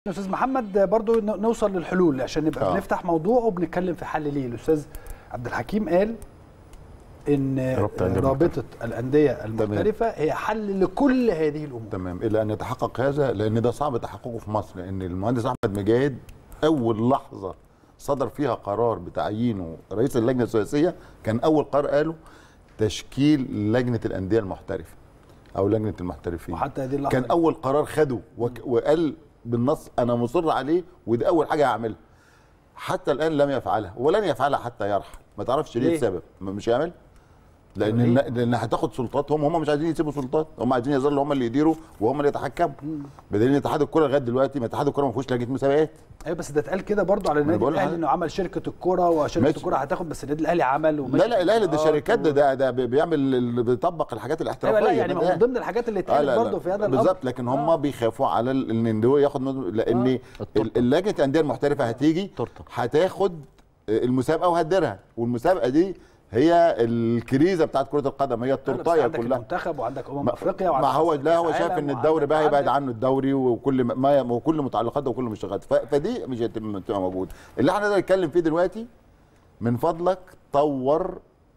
استاذ محمد برضو نوصل للحلول عشان نبقى بنفتح موضوع وبنتكلم في حل ليه. الاستاذ عبد الحكيم قال ان رابطه الانديه المختلفه هي حل لكل هذه الامور. تمام، الى ان يتحقق هذا، لان ده صعب تحققه في مصر، لان المهندس احمد مجاهد اول لحظه صدر فيها قرار بتعيينه رئيس اللجنه الثلاثيه كان اول قرار قاله تشكيل لجنه الانديه المحترفه او لجنه المحترفين، وحتى هذه اللحظه كان اول قرار خده وقال بالنص انا مصر عليه ودي اول حاجه هعملها. حتى الان لم يفعلها ولن يفعلها حتى يرحل. ما تعرفش ليه السبب؟ مش هيعمل لان هتاخد سلطاتهم. هم مش عايزين يسيبوا سلطات، هم عايزين يظلوا هم اللي يديروا وهم اللي يتحكموا. بدليل ان اتحاد الكوره لغايه دلوقتي ما اتحاد الكوره ما فيهوش لجنه مسابقات. ايوه بس ده اتقال كده برضو على النادي الاهلي انه عمل شركه الكوره وشركه الكوره هتاخد، بس النادي الاهلي عمل وماشي. لا الاهلي ده شركات، ده بيعمل بيطبق الحاجات الاحترافيه. لا يعني من ضمن الحاجات اللي اتقالت برضو في هذا الامر بالظبط، لكن هم بيخافوا على ان هو ياخد، لان لجنه الانديه المحترفه هتيجي هتاخد المسابقه وهتديرها، والمسابقه دي هي الكريزه بتاعت كره القدم، هي التورتايه كلها. عندك المنتخب وعندك افريقيا وعندك هو شايف ان الدوري بقى يبعد عنه الدوري وكل متعلقاته وكل مشتغلاته، فدي مش هتبقى موجوده. اللي احنا نقدر نتكلم فيه دلوقتي من فضلك طور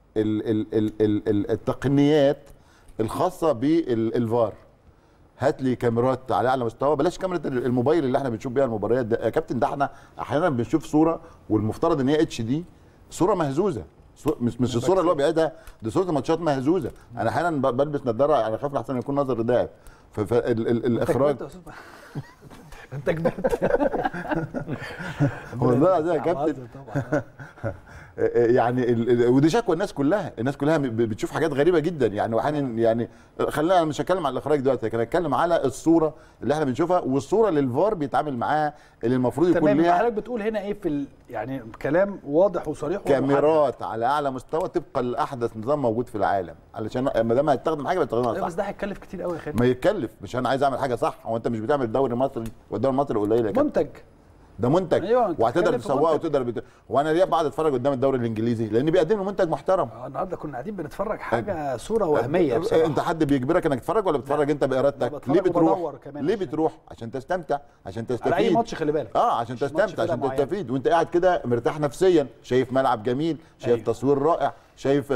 التقنيات الخاصه بالفار. هات لي كاميرات على اعلى مستوى، بلاش كاميرا الموبايل اللي احنا بنشوف بيها المباريات ده يا كابتن. ده احنا احيانا بنشوف صوره والمفترض ان هي اتش دي، صوره مهزوزه، مش الصوره اللي هو بيعيدها، دي صوره ماتشات مهزوزه. انا احيانا بلبس نظاره، انا خايف لحسن يكون نظر ضعف، فالاخراج انت كبرت والله يا كابتن. يعني ودي شكوى الناس كلها بتشوف حاجات غريبه جدا. يعني احيانا يعني خلينا، انا مش هتكلم على الاخراج دلوقتي، لكن هتكلم على الصوره اللي احنا بنشوفها والصوره اللي الفار بيتعامل معاها، اللي المفروض يكون ليها. تمام. حضرتك بتقول هنا ايه في يعني كلام واضح وصريح كاميرات على اعلى مستوى طبقا لاحدث نظام موجود في العالم، علشان ما دام هيستخدم حاجه بيستخدمها صح. بس ده هيتكلف كتير قوي يا خالد. ما يتكلف، مش انا عايز اعمل حاجه صح. هو انت مش بتعمل الدوري المصري والدوري المصري قليل يا كابتن؟ منتج، ده منتج. أيوة، وهتقدر تسوقه وتقدر وانا ليه بقعد اتفرج قدام الدوري الانجليزي؟ لان بيقدم له منتج محترم. النهارده كنا قاعدين بنتفرج حاجه صوره وهميه بصراحه. انت حد بيجبرك انك تتفرج ولا بتتفرج انت بارادتك؟ ليه بتروح؟ ليه بتروح؟ عشان تستمتع، عشان تستفيد على اي ماتش. خلي بالك عشان تستمتع، عشان تستفيد وانت قاعد كده مرتاح نفسيا، شايف ملعب جميل، شايف تصوير رائع، شايف.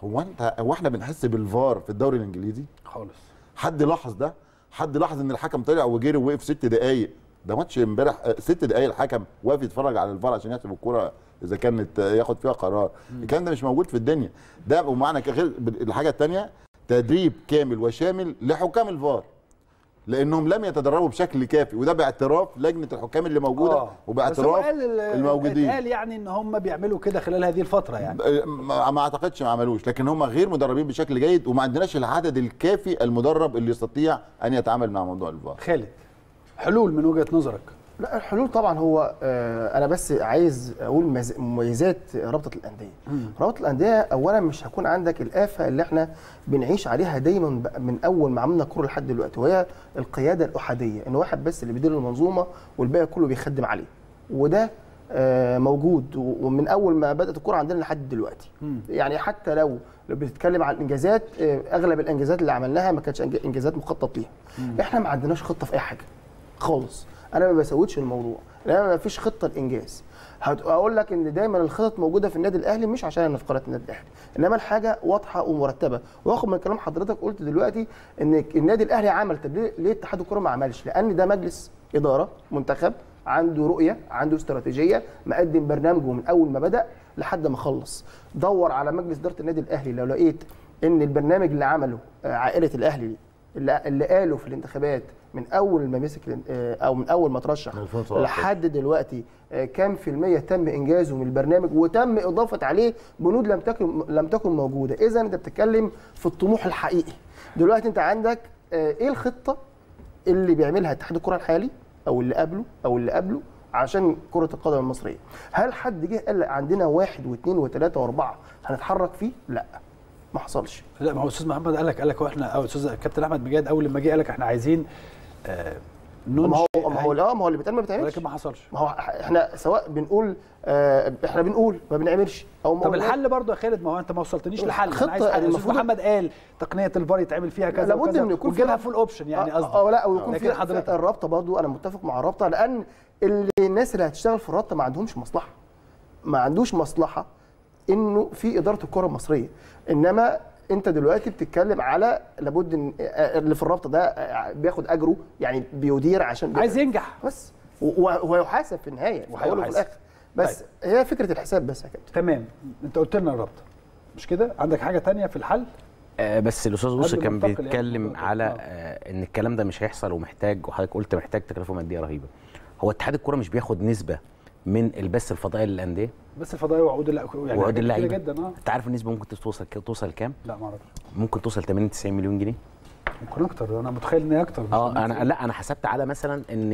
هو احنا بنحس بالفار في الدوري الانجليزي خالص؟ حد لاحظ ده؟ حد لاحظ ان الحكم طلع وجري ووقف 6 دقائق؟ ده ماتش امبارح 6 دقائق الحكم واقف يتفرج على الفار عشان يحسب الكوره اذا كانت ياخد فيها قرار. الكلام ده مش موجود في الدنيا. ده ومعنى غير الحاجه الثانيه تدريب كامل وشامل لحكام الفار، لانهم لم يتدربوا بشكل كافي، وده باعتراف لجنه الحكام اللي موجوده وباعتراف الموجودين. قال يعني ان هم بيعملوا كده خلال هذه الفتره، يعني ما اعتقدش ما عملوش، لكن هم غير مدربين بشكل جيد، وما عندناش العدد الكافي المدرب اللي يستطيع ان يتعامل مع موضوع الفار. خالد، حلول من وجهه نظرك؟ لا الحلول طبعا هو انا بس عايز اقول مميزات رابطه الانديه. رابطه الانديه اولا مش هيكون عندك الافه اللي احنا بنعيش عليها دايما من اول ما عملنا كوره لحد دلوقتي، وهي القياده الاحاديه، ان واحد بس اللي بيدير المنظومه والباقي كله بيخدم عليه. وده موجود ومن اول ما بدات الكوره عندنا لحد دلوقتي. يعني حتى لو بتتكلم عن الانجازات، اغلب الانجازات اللي عملناها ما كانتش انجازات مخطط ليها. احنا ما عندناش خطه في اي حاجه خالص. انا ما بسويتش الموضوع، لان ما فيش خطه للانجاز. هقول لك ان دايما الخطط موجوده في النادي الاهلي، مش عشان انا في قناه النادي الاهلي، انما الحاجه واضحه ومرتبه. واخد من كلام حضرتك قلت دلوقتي ان النادي الاهلي عمل، طب ليه اتحاد الكوره ما عملش؟ لان ده مجلس اداره منتخب عنده رؤيه، عنده استراتيجيه، مقدم برنامجه من اول ما بدا لحد ما خلص. دور على مجلس اداره النادي الاهلي، لو لقيت ان البرنامج اللي عمله عائله الاهلي اللي قاله في الانتخابات من اول ما مسك او من اول ما ترشح لحد دلوقتي كام في المية تم انجازه من البرنامج، وتم اضافه عليه بنود لم تكن موجوده. اذا انت بتتكلم في الطموح الحقيقي. دلوقتي انت عندك ايه الخطه اللي بيعملها اتحاد الكره الحالي او اللي قبله عشان كره القدم المصريه؟ هل حد جه قال عندنا 1 و2 و3 و4 هنتحرك فيه؟ لا، ما حصلش. لا، ما هو استاذ محمد قال لك واحنا، او استاذ كابتن احمد مجاهد اول لما جه قال لك احنا عايزين ما هو اللي بيتقال ما بيتعملش، ولكن ما حصلش. ما هو احنا سواء بنقول احنا بنقول ما بنعملش او طب الحل برضه يا خالد، ما هو انت ما وصلتنيش لحل. خطه المفروض محمد قال تقنيه الفار يتعمل فيها كذا لابد من يكون وتجيبها فول اوبشن يعني قصدي. لا ويكون في حضرتك الرابطه برضه، انا متفق مع الرابطه، لان الناس اللي هتشتغل في الرابطه ما عندهمش مصلحه، ما عندوش مصلحه انه في اداره الكره المصريه. انما انت دلوقتي بتتكلم على لابد ان اللي في الرابطه ده بياخد اجره، يعني بيدير عشان عايز ينجح بس، ويحاسب في النهايه في الاول وفي الاخر. بس طيب. هي فكره الحساب بس يا كابتن. تمام. انت قلت لنا الرابطه مش كده؟ عندك حاجه ثانيه في الحل؟ بس الاستاذ غوص كان بيتكلم على ان الكلام ده مش هيحصل ومحتاج، وحضرتك قلت محتاج تكلفه ماديه رهيبه. هو اتحاد الكوره مش بياخد نسبه من البث الفضائي للانديه؟ البث الفضائي وعقود يعني وعقود اللعيبه جدا. انت عارف النسبه ممكن توصل لكام؟ لا ما اعرفش. ممكن توصل 80 90 مليون جنيه. ممكن اكتر، انا متخيل ان هي اكتر. انا حسبت على مثلا ان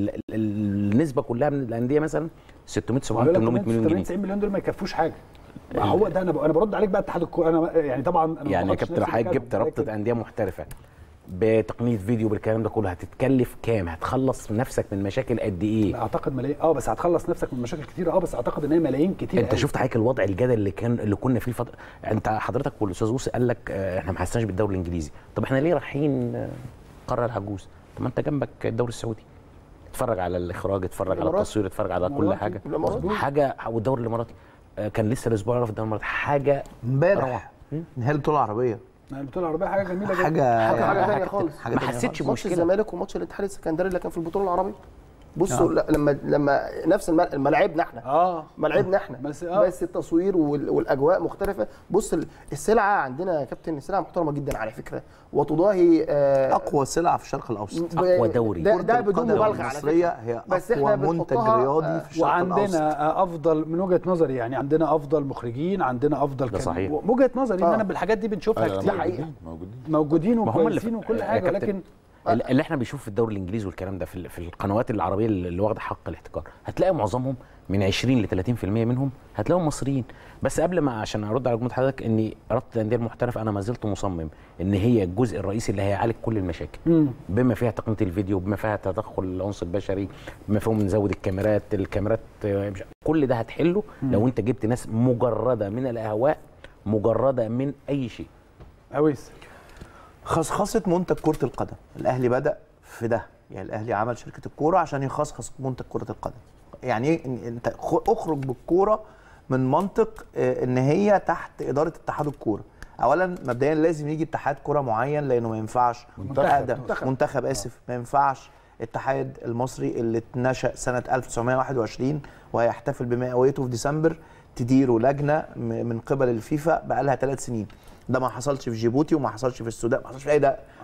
النسبه كلها من الانديه مثلا 600 700 800 مليون جنيه. 90 مليون دول ما يكفوش حاجه. هو ده انا برد عليك بقى اتحاد الكوره. انا يعني طبعا انا يعني يا كابتن حضرتك جبت رابطه انديه محترفه بتقنيه فيديو بالكلام ده كله، هتتكلف كام؟ هتخلص نفسك من مشاكل قد ايه؟ اعتقد ملايين. بس هتخلص نفسك من مشاكل كتيره. بس اعتقد ان هي ملايين كتير. انت شفت حضرتك الوضع الجدل اللي كنا فيه الفتره. انت حضرتك والاستاذ غوص قال لك احنا ما حسناش بالدوري الانجليزي. طب احنا ليه رايحين قاره العجوز؟ طب ما انت جنبك الدوري السعودي، اتفرج على الاخراج، اتفرج على التصوير، اتفرج على كل حاجه. والدوري الاماراتي كان لسه الاسبوع اللي في الدوري الاماراتي حاجه امبارح نهائي البطوله العربيه. البطوله العربيه حاجه جميله جدا. حاجه ثانيه خالص. ما حسيتش بمشكله. ماتش الزمالك وماتش الاتحاد السكندري اللي كان في البطوله العربيه. بصوا لما نفس ملاعبنا احنا ملاعبنا احنا بس التصوير والاجواء مختلفه. بص السلعه عندنا يا كابتن السلعه محترمه جدا على فكره، وتضاهي اقوى سلعه في الشرق الاوسط، اقوى دوري. ده بدون مبالغه على فكره. هي بس اقوى منتج رياضي في الشرق وعندنا الاوسط. وعندنا افضل من وجهه نظري، يعني عندنا افضل مخرجين، عندنا افضل ده صحيح. وجهه نظري ان انا بالحاجات دي بنشوفها كتير. موجودين وكويسين وكل حاجه، ولكن اللي احنا بنشوف في الدوري الانجليزي والكلام ده في القنوات العربيه اللي واخده حق الاحتكار، هتلاقي معظمهم من 20 ل 30% منهم هتلاقيهم مصريين. بس قبل ما عشان ارد على جمله حضرتك، ان رابطه الانديه المحترفه انا ما زلت مصمم ان هي الجزء الرئيسي اللي هيعالج كل المشاكل، بما فيها تقنيه الفيديو، بما فيها تدخل العنصر البشري، بما فيهم نزود الكاميرات كل ده هتحله لو انت جبت ناس مجرده من الاهواء، مجرده من اي شيء. اويس خصخصه منتج كره القدم، الاهلي بدا في ده، يعني الاهلي عمل شركه الكوره عشان يخصخص منتج كره القدم. يعني ايه؟ انت اخرج بالكوره من منطق ان هي تحت اداره اتحاد الكوره. اولا مبدئيا لازم يجي اتحاد كوره معين، لانه ما ينفعش منتخب ما ينفعش الاتحاد المصري اللي اتنشأ سنه 1921 وهيحتفل بمئويته في ديسمبر تديره لجنه من قبل الفيفا بقى لها 3 سنين. ده ما حصلش في جيبوتي وما حصلش في السودان، ما حصلش في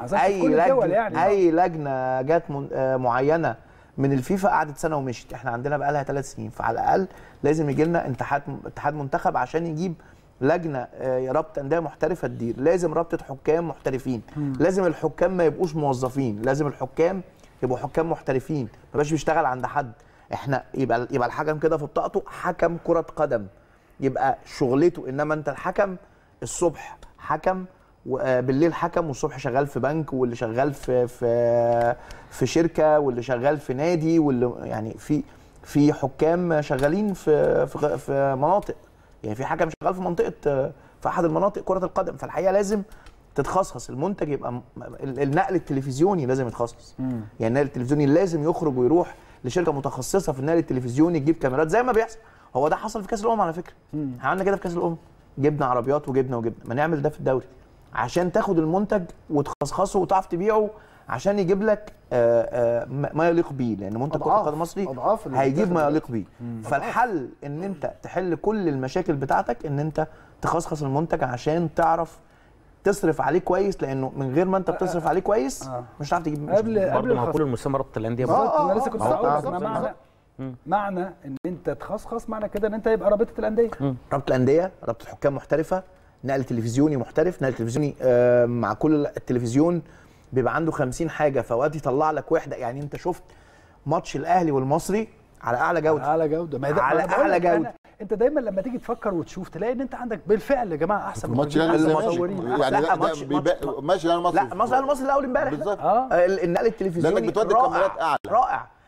اي لجنه جت معينه من الفيفا قعدت سنه ومشت. احنا عندنا بقى لها 3 سنين، فعلى الاقل لازم يجي لنا اتحاد منتخب عشان يجيب لجنه رابطه انديه محترفه تدير. لازم رابطه حكام محترفين، لازم الحكام ما يبقوش موظفين، لازم الحكام يبقوا حكام محترفين، ما يبقاش بيشتغل عند حد. احنا يبقى الحكم كده في بطاقته حكم كره قدم، يبقى شغلته. انما انت الحكم الصبح حكم وبالليل حكم، والصبح شغال في بنك، واللي شغال في شركه، واللي شغال في نادي، واللي يعني في حكام شغالين في مناطق، يعني في حكم شغال في منطقه في احد المناطق كره القدم. فالحقيقه لازم تتخصص المنتج، يبقى النقل التلفزيوني لازم يتخصص. يعني النقل التلفزيوني لازم يخرج ويروح لشركه متخصصه في النقل التلفزيوني تجيب كاميرات زي ما بيحصل. هو ده حصل في كاس الامم على فكره، احنا عملنا كده في كاس الامم، جبنا عربيات وجبنا ما نعمل ده في الدوري عشان تاخد المنتج وتخصصه وتعرف تبيعه، عشان يجيب لك ما يليق بيه، لان منتج كره القدم المصري هيجيب ما يليق بيه. فالحل ان انت تحل كل المشاكل بتاعتك، ان انت تخصخص المنتج عشان تعرف تصرف عليه كويس، لانه من غير ما انت بتصرف عليه كويس مش هتعرف تجيب. قبل ما اقول المسمى رابطه الانديه انا لسه كنت هقول معنى ان انت تخصخص، معنى كده ان انت يبقى رابطه الانديه. رابطه الانديه، رابطه حكام محترفه، نقل تلفزيوني محترف، نقل تلفزيوني مع كل التلفزيون بيبقى عنده 50 حاجه، فوقت يطلع لك وحده. يعني انت شفت ماتش الاهلي والمصري على اعلى جوده، على اعلى جوده، على اعلى جوده. انت دايما لما تيجي تفكر وتشوف تلاقي ان انت عندك بالفعل يا جماعه احسن ماتش مصورين. يعني لا، ده ماتش ماشي انا لا ماتش الاهلي المصري الاول امبارح بالظبط النقل التلفزيوني لانك بتودي كاميرات اعلى رائع